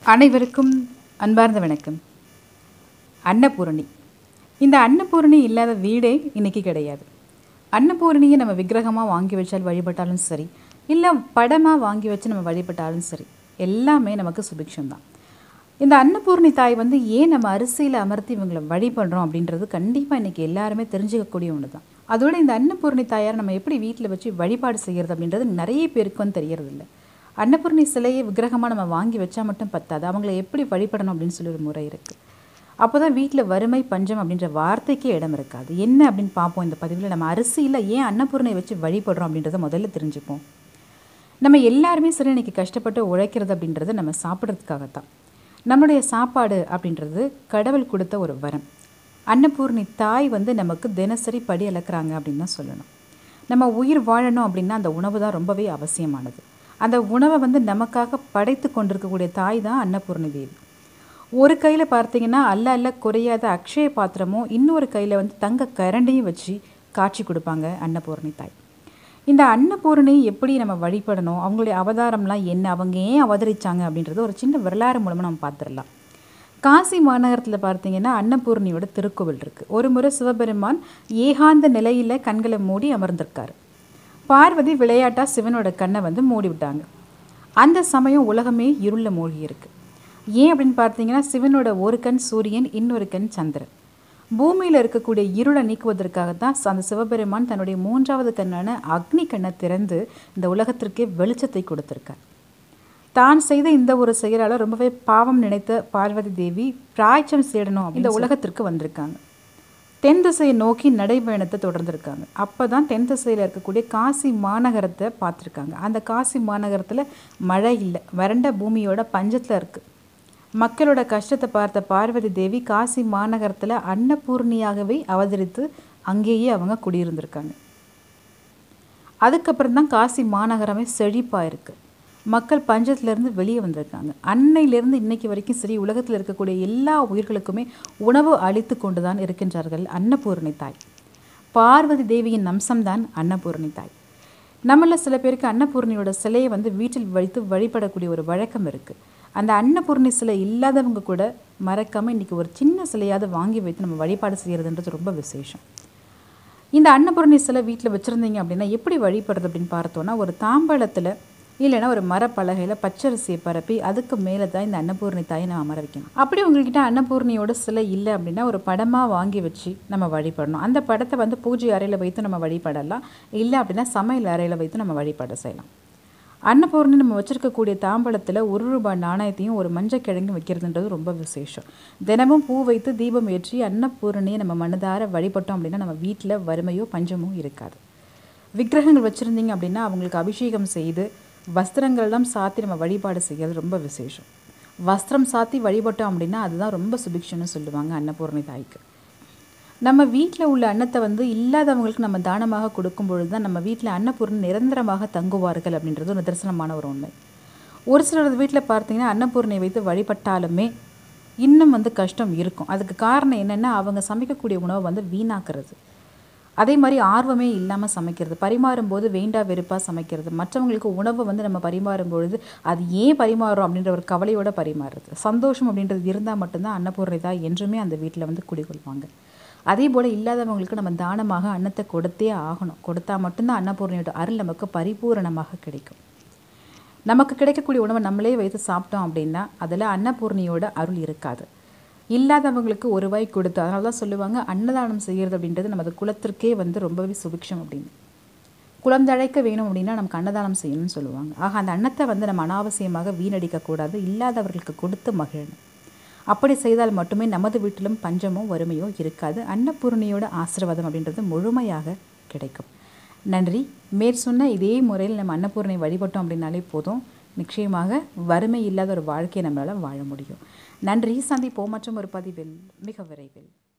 அனைவருக்கும் அன்பார்ந்த வணக்கம். அன்னபூரணி. இந்த அன்னபூரணி இல்லாத வீடே இன்றைக்கி கிடையாது. அன்னபூரணியை நம்ம விக்கிரகமாக வாங்கி வச்சால் வழிபட்டாலும் சரி, இல்லை படமாக வாங்கி வச்சு நம்ம வழிபட்டாலும் சரி, எல்லாமே நமக்கு சுபிக்ஷம்தான். இந்த அன்னபூரணி தாய் ஏன் நம்ம அரிசியில் அமர்த்தி இவங்களை வழிபடுறோம் அப்படின்றது கண்டிப்பாக இன்றைக்கி எல்லாருமே தெரிஞ்சுக்கக்கூடிய ஒன்று தான். அதோட இந்த அன்னபூரணி தாயார் நம்ம எப்படி வீட்டில் வச்சு வழிபாடு செய்கிறது அப்படின்றது நிறைய பேருக்கு தெரியறதில்லை. அன்னபூரணி சிலையை விக்கிரகமாக நம்ம வாங்கி வச்சா மட்டும் பத்தாது, அவங்கள எப்படி வழிபடணும் அப்படின்னு சொல்லி ஒரு முறை இருக்குது. அப்போ தான் வீட்டில் வறுமை பஞ்சம் அப்படின்ற வார்த்தைக்கே இடம் இருக்காது. என்ன அப்படின்னு பார்ப்போம் இந்த பதிவில். நம்ம அரிசியில் ஏன் அன்னபூரணியை வச்சு வழிபடுறோம் அப்படின்றத முதல்ல தெரிஞ்சுப்போம். நம்ம எல்லாருமே சரி இன்றைக்கி கஷ்டப்பட்டு உழைக்கிறது அப்படின்றது நம்ம சாப்பிட்றதுக்காகத்தான். நம்மளுடைய சாப்பாடு அப்படின்றது கடவுள் கொடுத்த ஒரு வரம். அன்னபூரணி தாய் நமக்கு தினசரி படி அளக்குறாங்க அப்படின்னு தான் சொல்லணும். நம்ம உயிர் வாழணும் அப்படின்னா அந்த உணவு தான் ரொம்பவே அவசியமானது. அந்த உணவை நமக்காக படைத்து கொண்டிருக்கக்கூடிய தாய் தான் அன்னபூரணி தேவி. ஒரு கையில் பார்த்தீங்கன்னா அல்ல குறையாத அக்ஷய பாத்திரமும், இன்னொரு கையில் தங்க கரண்டையும் வச்சு காட்சி கொடுப்பாங்க அன்னபூரணி தாய். இந்த அன்னபூரணி எப்படி நம்ம வழிபடணும், அவங்களுடைய அவதாரம்லாம் என்ன, அவங்க ஏன் அவதரித்தாங்க அப்படின்றது ஒரு சின்ன வரலாறு மூலமாக நம்ம பார்த்துடலாம். காசி மாநகரத்தில் பார்த்தீங்கன்னா அன்னபூரணியோட திருக்கோவில் இருக்குது. ஒரு முறை சிவபெருமான் ஏகாந்த நிலையில் கண்களை மூடி அமர்ந்திருக்காரு. பார்வதி விளையாட்டாக சிவனோட கண்ணை மூடி விட்டாங்க. அந்த சமயம் உலகமே இருளில் மூழ்கி இருக்கு. ஏன் அப்படின்னு பார்த்தீங்கன்னா சிவனோட ஒரு கண் சூரியன், இன்னொரு கண் சந்திரன். பூமியில் இருக்கக்கூடிய இருளை நீக்குவதற்காகத்தான் அந்த சிவபெருமான் தன்னுடைய மூன்றாவது கண்ணான அக்னி கண்ணை திறந்து இந்த உலகத்திற்கே வெளிச்சத்தை கொடுத்திருக்கார். தான் செய்த இந்த ஒரு செயலால் ரொம்பவே பாவம் நினைத்த பார்வதி தேவி பிராய்ச்சம் சேடணும் இந்த உலகத்திற்கு வந்திருக்காங்க. தென் திசையை நோக்கி நடைபயணத்தை தொடர்ந்துருக்காங்க. அப்போ தான் தென் திசையில் இருக்கக்கூடிய காசி மாநகரத்தை பார்த்துருக்காங்க. அந்த காசி மாநகரத்தில் மழை இல்லை, வறண்ட பூமியோட பஞ்சத்தில் இருக்குது. மக்களோட கஷ்டத்தை பார்த்த பார்வதி தேவி காசி மாநகரத்தில் அன்னபூர்ணியாகவே அவதரித்து அங்கேயே அவங்க குடியிருந்திருக்காங்க. அதுக்கப்புறம் தான் காசி மாநகரமே செழிப்பாக இருக்குது. மக்கள் பஞ்சத்திலேருந்து வெளியே வந்திருக்காங்க. அன்னையிலேருந்து இன்னைக்கு வரைக்கும் சரி உலகத்தில் இருக்கக்கூடிய எல்லா உயிர்களுக்குமே உணவு அளித்து கொண்டு தான் இருக்கின்றார்கள் அன்னபூரணி தாய். பார்வதி தேவியின் அம்சம்தான் அன்னபூரணி தாய். நம்மள சில பேருக்கு அன்னபூரணியோட சிலையை வீட்டில் வைத்து வழிபடக்கூடிய ஒரு வழக்கம் இருக்குது. அந்த அன்னபூரணி சிலை இல்லாதவங்க கூட மறக்காமல் இன்றைக்கி ஒரு சின்ன சிலையாவது வாங்கி வைத்து நம்ம வழிபாடு செய்கிறதுன்றது ரொம்ப விசேஷம். இந்த அன்னபூரணி சிலை வீட்டில் வச்சுருந்தீங்க அப்படின்னா எப்படி வழிபடுறது அப்படின்னு பார்த்தோன்னா, ஒரு தாம்பாளத்தில் இல்லைனா ஒரு மரப்பலகையில் பச்சரிசியை பரப்பி அதுக்கு மேலே தான் இந்த அன்னபூரணி தாயை நம்ம அமர வைக்கணும். அப்படி உங்கள்கிட்ட அன்னபூரணியோட சிலை இல்லை அப்படின்னா ஒரு படமாக வாங்கி வச்சு நம்ம வழிபடணும். அந்த படத்தை பூஜை அறையில் வைத்து நம்ம வழிபடலாம், இல்லை அப்படின்னா சமையல் அறையில் வைத்து நம்ம வழிபாடு செய்யலாம். அன்னபூரணி நம்ம வச்சுருக்கக்கூடிய தாம்பலத்தில் ₹1 நாணயத்தையும் ஒரு மஞ்சள் கிழங்கு வைக்கிறதுன்றது ரொம்ப விசேஷம். தினமும் பூ வைத்து தீபம் ஏற்றி அன்னபூரணியை நம்ம மனதார வழிபட்டோம் அப்படின்னா நம்ம வீட்டில் வறுமையோ பஞ்சமோ இருக்காது. விக்கிரகங்கள் வச்சுருந்தீங்க அப்படின்னா அவங்களுக்கு அபிஷேகம் செய்து வஸ்திரங்கள்லாம் சாத்தி நம்ம வழிபாடு செய்கிறது ரொம்ப விசேஷம். வஸ்திரம் சாத்தி வழிபட்டோம் அப்படின்னா அதுதான் ரொம்ப சுபிக்ஷன்னு சொல்லுவாங்க அன்னபூரணி தாய்க்கு. நம்ம வீட்டில் உள்ள அன்னத்தை இல்லாதவங்களுக்கு நம்ம தானமாக கொடுக்கும் பொழுது தான் நம்ம வீட்டில் அன்னபூரணி நிரந்தரமாக தங்குவார்கள் அப்படின்றது ஒரு நிதர்சனமான ஒரு உண்மை. ஒரு சிலர் வீட்டில் பார்த்தீங்கன்னா அன்னபூரணியை வைத்து வழிபட்டாலுமே இன்னும் கஷ்டம் இருக்கும். அதுக்கு காரணம் என்னென்னா அவங்க சமைக்கக்கூடிய உணவை வீணாக்குறது, அதே மாதிரி ஆர்வமே இல்லாமல் சமைக்கிறது, பரிமாறும்போது வேண்டா வெறுப்பாக சமைக்கிறது, மற்றவங்களுக்கு உணவை நம்ம பரிமாறும் பொழுது அது ஏன் பரிமாறும் அப்படின்ற ஒரு கவலையோடு பரிமாறுறது. சந்தோஷம் அப்படின்றது இருந்தால் மட்டும்தான் அன்னபூரணி தான் என்றுமே அந்த வீட்டில் குடிகொள்வாங்க. அதே போல் இல்லாதவங்களுக்கு நம்ம தானமாக அன்னத்தை கொடுத்தே ஆகணும். கொடுத்தா மட்டும்தான் அன்னபூரணியோட அருள் நமக்கு பரிபூரணமாக கிடைக்கும். நமக்கு கிடைக்கக்கூடிய உணவை நம்மளே வைத்து சாப்பிட்டோம் அப்படின்னா அதில் அன்னபூரணியோட அருள் இருக்காது. இல்லாதவங்களுக்கு ஒரு வாய் கொடுத்து, அதனால தான் சொல்லுவாங்க அன்னதானம் செய்கிறது அப்படின்றது நமது குலத்திற்கே ரொம்பவே சுபிக்ஷம் அப்படின்னு. குலம் தழைக்க வேணும் அப்படின்னா நமக்கு அன்னதானம் செய்யணும்னு சொல்லுவாங்க. ஆக அந்த அன்னத்தை நம்ம அனாவசியமாக வீணடிக்கக்கூடாது, இல்லாதவர்களுக்கு கொடுத்து மகிழணும். அப்படி செய்தால் மட்டுமே நமது வீட்டிலும் பஞ்சமோ வறுமையோ இருக்காது. அன்னபூரணியோட ஆசீர்வாதம் அப்படின்றது முழுமையாக கிடைக்கும். நன்றி. மேற்சொன்ன இதே முறையில் நம்ம அன்னபூரணி வழிபட்டோம் அப்படின்னாலே போதும், நிச்சயமாக வறுமை இல்லாத ஒரு வாழ்க்கையை நம்மளால் வாழ முடியும். நன்றி. சந்திப்போம் மற்றும் ஒரு பதிவில் மிக விரைவில்.